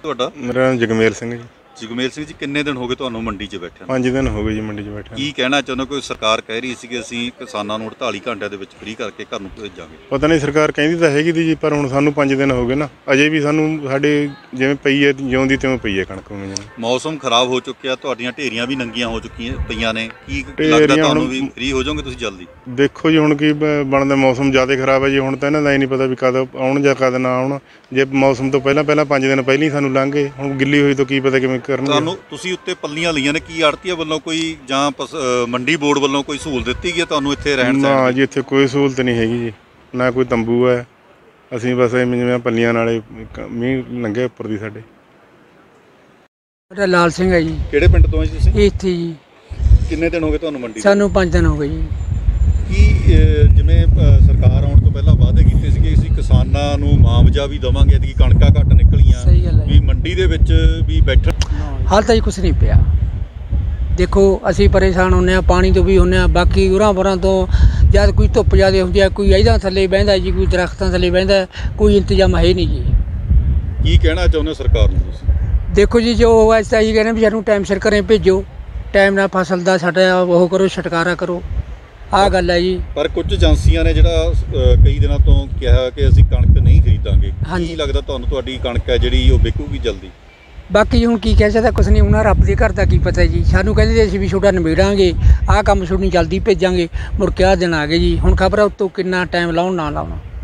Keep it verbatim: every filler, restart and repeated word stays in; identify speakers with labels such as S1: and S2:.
S1: ਤੁਹਾਡਾ?
S2: ਮੇਰਾ ਨਾਮ ਜਗਮੇਲ ਸਿੰਘ ਜੀ।
S1: ਜਗਮੇਲ ਸਿੰਘ ਜੀ, ਕਿੰਨੇ ਦਿਨ ਹੋ ਗਏ ਤੁਹਾਨੂੰ ਮੰਡੀ 'ਚ ਬੈਠੇ?
S2: ਪੰਜ ਦਿਨ ਹੋ ਗਏ ਜੀ ਮੰਡੀ 'ਚ ਬੈਠੇ।
S1: ਕੀ ਕਹਿਣਾ ਚਾਹੁੰਦੇ? ਕੋਈ ਸਰਕਾਰ ਕਹਿ ਰਹੀ ਸੀ ਕਿ ਅਸੀਂ ਕਿਸਾਨਾਂ ਨੂੰ ਅੜਤਾਲੀ ਘੰਟਿਆਂ ਦੇ ਵਿੱਚ ਫ੍ਰੀ ਕਰਕੇ ਘਰ ਨੂੰ ਭੇਜਾਂਗੇ।
S2: ਪਤਾ ਨਹੀਂ, ਸਰਕਾਰ ਕਹਿੰਦੀ ਤਾਂ ਹੈਗੀ ਤੀ ਜੀ, ਪਰ ਹੁਣ ਸਾਨੂੰ ਪੰਜ ਦਿਨ ਹੋ ਗਏ ਨਾ, ਅਜੇ ਵੀ ਸਾਨੂੰ ਸਾਡੇ ਜਿਵੇਂ ਪਈ ਹੈ ਜਿਉਂਦੀ ਤਿਵੇਂ ਪਈ ਹੈ ਕਣਕ ਨੂੰ।
S1: ਮੌਸਮ ਖਰਾਬ ਹੋ ਚੁੱਕਿਆ, ਤੁਹਾਡੀਆਂ ਢੇਰੀਆਂ ਵੀ ਨੰਗੀਆਂ ਹੋ ਚੁੱਕੀਆਂ ਪਈਆਂ ਨੇ, ਕੀ ਲੱਗਦਾ ਤੁਹਾਨੂੰ ਵੀ ਫ੍ਰੀ ਹੋ ਜਾਓਗੇ ਤੁਸੀਂ ਜਲਦੀ? ਦੇਖੋ ਜੀ ਹੁਣ ਕੀ ਬਣਦਾ, ਮੌਸਮ ਜ਼ਿਆਦਾ ਖਰਾਬ ਹੈ ਜੀ। ਹੁਣ ਤਾਂ ਇਹਨਾਂ ਦਾ ਹੀ ਨਹੀਂ ਪਤਾ ਵੀ ਕਦ ਆਉਣ ਜਾਂ ਕਦ ਨਾ ਆਉਣ। ਜੇ ਮੌਸਮ ਤੋਂ ਪਹਿਲਾਂ ਪਹਿਲਾਂ ਪੰਜ ਦਿਨ ਪਹਿਲਾਂ ਹੀ ਸਾਨੂੰ ਲੰਘ ਗਏ, ਹੁਣ ਗਿੱਲੀ ਹੋਈ ਤੋਂ ਕੀ ਪਤਾ ਕਿਵੇਂ ਕਰਨਗੇ। ਤੁਹਾਨੂੰ ਤੁਸੀਂ ਉੱਤੇ ਪੱਲੀਆਂ ਲਈਆਂ ਨੇ, ਕੀ ਆੜਤੀਆਂ ਵੱਲੋਂ ਕੋਈ ਜਾਂ ਮੰਡੀ ਬੋਰਡ ਵੱਲੋਂ ਕੋਈ ਸਹੂਲਤ ਦਿੱਤੀ ਗਈ ਤੁਹਾਨੂੰ ਇੱਥੇ ਰਹਿਣ? ਨਾ ਜੀ, ਇੱਥੇ ਕੋਈ ਸਹੂਲਤ ਨਹੀਂ ਹੈਗੀ ਜੀ, ਨਾ ਕੋਈ ਤੰਬੂ ਹੈ। ਅਸੀਂ ਬਸ ਜਿਵੇਂ ਪੱਲੀਆਂ ਨਾਲੇ ਮੀਂਹ ਲੰਘੇ ਉੱਪਰ ਦੀ ਸਾਡੇ।
S3: ਮੇਰਾ ਲਾਲ ਸਿੰਘ ਹੈ ਜੀ।
S1: ਕਿਹੜੇ ਪਿੰਡ ਤੋਂ ਜੀ ਤੁਸੀਂ?
S3: ਇੱਥੇ ਜੀ।
S1: ਕਿੰਨੇ ਦਿਨ ਹੋ ਗਏ ਤੁਹਾਨੂੰ ਮੰਡੀ? ਸਾਨੂੰ
S3: ਪੰਜ ਦਿਨ ਹੋ ਗਏ ਜੀ।
S1: ਕੀ ਜਿਵੇਂ ਸਰਕਾਰ ਆਉਣ ਤੋਂ ਪਹਿਲਾਂ ਵਾਅਦੇ ਕੀਤੇ ਸੀ ਕਿ ਅਸੀਂ ਕਿਸਾਨਾਂ ਨੂੰ ਮੁਆਵਜ਼ਾ ਵੀ ਦੇਵਾਂਗੇ, ਐਤਕੀ ਕਣਕਾਂ ਘੱਟ ਨਿਕਲੀਆਂ ਵੀ ਮੰਡੀ ਦੇ ਵਿੱਚ ਵੀ ਬੈਠਣ,
S3: ਹਾਲ ਤਾਂ ਜੀ ਕੁਛ ਨਹੀਂ ਪਿਆ। ਦੇਖੋ ਅਸੀਂ ਪਰੇਸ਼ਾਨ ਹੁੰਦੇ ਹਾਂ, ਪਾਣੀ ਤੋਂ ਵੀ ਹੁੰਦੇ ਹਾਂ, ਬਾਕੀ ਉਰਾਂ ਬਰਾਂ ਤੋਂ ਜਦ ਕੋਈ ਧੁੱਪ ਜ਼ਿਆਦਾ ਹੁੰਦੀ ਹੈ, ਕੋਈ ਇਹਦਾ ਥੱਲੇ ਬਹਿੰਦਾ ਜੀ, ਕੋਈ ਦਰਖਤਾਂ ਥੱਲੇ ਬਹਿੰਦਾ, ਕੋਈ ਇੰਤਜ਼ਾਮ ਹੈ ਨਹੀਂ ਜੀ।
S1: ਕੀ ਕਹਿਣਾ ਚਾਹੁੰਦੇ ਸਰਕਾਰ ਨੂੰ ਤੁਸੀਂ?
S3: ਦੇਖੋ ਜੀ, ਜੋ ਐਸਾ ਹੀ ਕਹਿੰਦੇ ਵੀ ਸਾਨੂੰ ਟਾਈਮ ਸਿਰ ਘਰੇ ਭੇਜੋ, ਟਾਈਮ ਨਾਲ ਫਸਲ ਦਾ ਸਾਡਾ ਉਹ ਕਰੋ, ਛੁਟਕਾਰਾ ਕਰੋ, ਆਹ ਗੱਲ ਹੈ ਜੀ।
S1: ਪਰ ਕੁਝ ਏਜੰਸੀਆਂ ਨੇ ਜਿਹੜਾ ਕਈ ਦਿਨਾਂ ਤੋਂ ਕਿਹਾ ਕਿ ਅਸੀਂ ਕਣਕ ਨਹੀਂ ਖਰੀਦਾਂਗੇ, ਕੀ ਲੱਗਦਾ ਤੁਹਾਨੂੰ ਤੁਹਾਡੀ ਕਣਕ ਹੈ ਜਿਹੜੀ ਉਹ ਵਿਕੂਗੀ ਜਲਦੀ?
S3: ਬਾਕੀ ਹੁਣ ਕੀ ਕਹਿ ਸਕਦਾ, ਕੁਛ ਨਹੀਂ, ਉਹਨਾਂ ਰੱਬ ਦੇ ਘਰ ਦਾ ਕੀ ਪਤਾ ਜੀ। ਸਾਨੂੰ ਕਹਿੰਦੇ ਅਸੀਂ ਵੀ ਛੋਟਾ ਨਿਬੇੜਾਂਗੇ, ਆਹ ਕੰਮ ਛੋਟੂ ਜਲਦੀ ਭੇਜਾਂਗੇ, ਮੁੜ ਕੇ ਆਹ ਦਿਨ ਆ ਗਏ ਜੀ। ਹੁਣ ਖਬਰ ਉੱਤੋਂ ਕਿੰਨਾ ਟਾਈਮ ਲਾਉਣ ਨਾ ਲਾਉਣਾ।